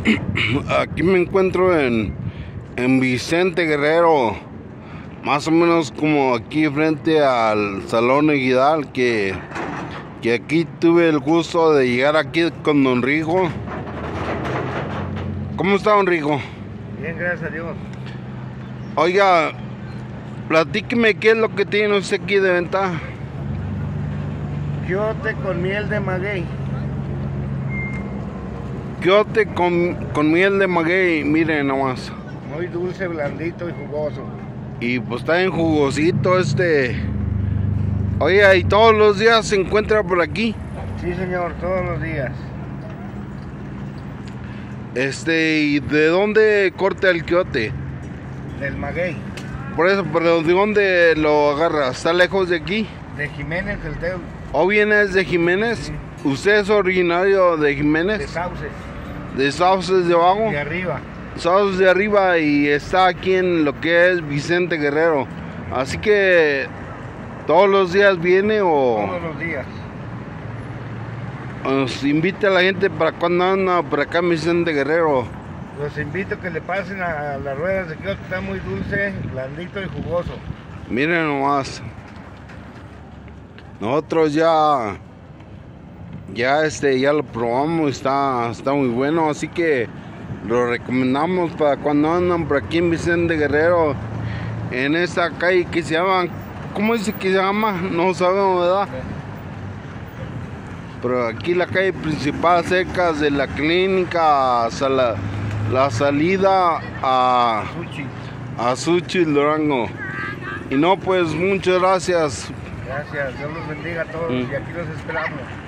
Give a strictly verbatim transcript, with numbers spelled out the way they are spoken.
Aquí me encuentro en, en Vicente Guerrero, más o menos como aquí frente al Salón Eguidal, que, que aquí tuve el gusto de llegar aquí con don Rigo. ¿Cómo está, don Rigo? Bien, gracias a Dios. Oiga, platíqueme qué es lo que tiene usted aquí de venta. Quiote con miel de maguey. Quiote con, con miel de maguey, miren nomás. Muy dulce, blandito y jugoso. Y pues está en jugosito este. Oiga, ¿y todos los días se encuentra por aquí? Sí, señor, todos los días. Este, ¿y de dónde corta el quiote? Del maguey. Por eso, pero ¿de dónde lo agarra? ¿Está lejos de aquí? De Jiménez del Teulo. ¿O viene de Jiménez? Sí. ¿Usted es originario de Jiménez? De Sauces. ¿De Sauces de Abajo? De arriba. Sauces de Arriba, y está aquí en lo que es Vicente Guerrero. Así que, ¿todos los días viene o...? Todos los días. Nos invita a la gente para cuando anda por acá en Vicente Guerrero. Los invito a que le pasen a las ruedas de quiote, está muy dulce, blandito y jugoso. Miren nomás. Nosotros ya ya este ya lo probamos, está está muy bueno, así que lo recomendamos para cuando andan por aquí en Vicente Guerrero, en esta calle que se llama, ¿cómo dice que se llama? No sabemos, ¿verdad? Pero aquí la calle principal, cerca de la clínica, hasta la, la salida a Sushi. a Suchi, Durango. Y no, pues muchas gracias. Gracias, Dios los bendiga a todos Mm. y aquí los esperamos.